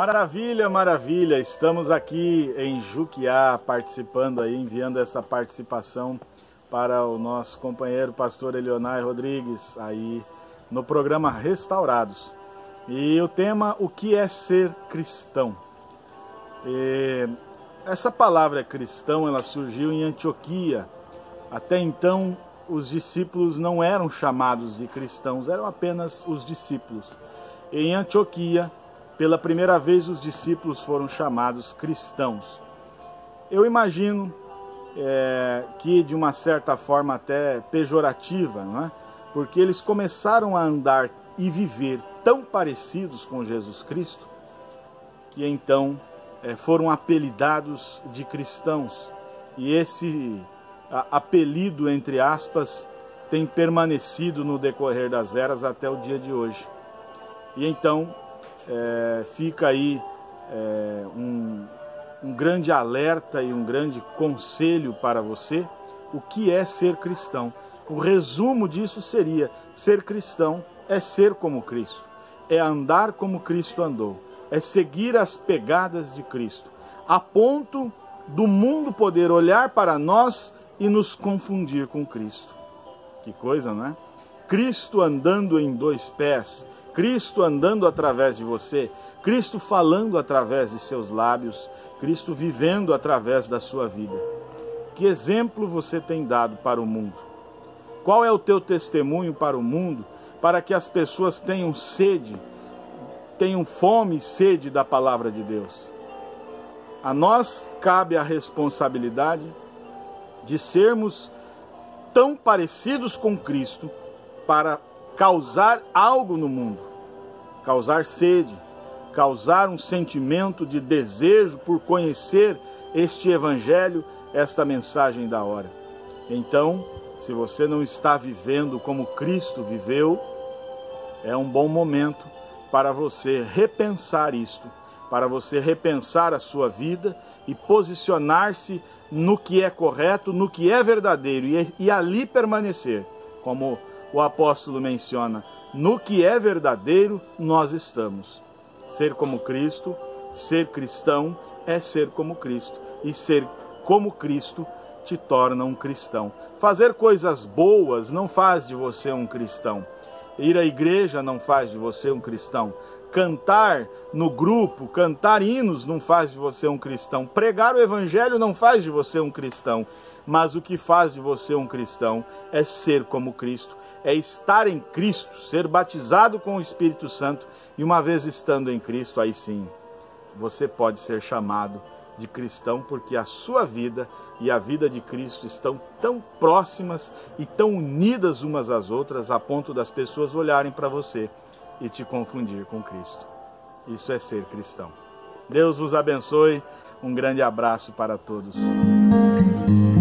Maravilha, maravilha, estamos aqui em Juquiá participando aí, enviando essa participação para o nosso companheiro pastor Elionai Rodrigues aí no programa Restaurados. E o tema, o que é ser cristão? Essa palavra cristão, ela surgiu em Antioquia. Até então os discípulos não eram chamados de cristãos, eram apenas os discípulos. E em Antioquia, pela primeira vez, os discípulos foram chamados cristãos. Eu imagino que de uma certa forma até pejorativa, não é? Porque eles começaram a andar e viver tão parecidos com Jesus Cristo, que então foram apelidados de cristãos. E esse apelido, entre aspas, tem permanecido no decorrer das eras até o dia de hoje. E então fica aí um grande alerta e um grande conselho para você, o que é ser cristão. O resumo disso seria: ser cristão é ser como Cristo, é andar como Cristo andou, é seguir as pegadas de Cristo, a ponto do mundo poder olhar para nós e nos confundir com Cristo. Que coisa, não é? Cristo andando em dois pés, Cristo andando através de você, Cristo falando através de seus lábios, Cristo vivendo através da sua vida. Que exemplo você tem dado para o mundo? Qual é o teu testemunho para o mundo, para que as pessoas tenham sede, tenham fome e sede da palavra de Deus? A nós cabe a responsabilidade de sermos tão parecidos com Cristo para causar algo no mundo, causar sede, causar um sentimento de desejo por conhecer este evangelho, esta mensagem da hora. Então, se você não está vivendo como Cristo viveu, é um bom momento para você repensar isto, para você repensar a sua vida e posicionar-se no que é correto, no que é verdadeiro e ali permanecer. Como o apóstolo menciona, no que é verdadeiro nós estamos. Ser como Cristo, ser cristão é ser como Cristo. E ser como Cristo te torna um cristão. Fazer coisas boas não faz de você um cristão. Ir à igreja não faz de você um cristão. Cantar no grupo, cantar hinos não faz de você um cristão. Pregar o evangelho não faz de você um cristão. Mas o que faz de você um cristão é ser como Cristo. É estar em Cristo, ser batizado com o Espírito Santo. E uma vez estando em Cristo, aí sim, você pode ser chamado de cristão, porque a sua vida e a vida de Cristo estão tão próximas e tão unidas umas às outras, a ponto das pessoas olharem para você e te confundir com Cristo. Isso é ser cristão. Deus vos abençoe. Um grande abraço para todos.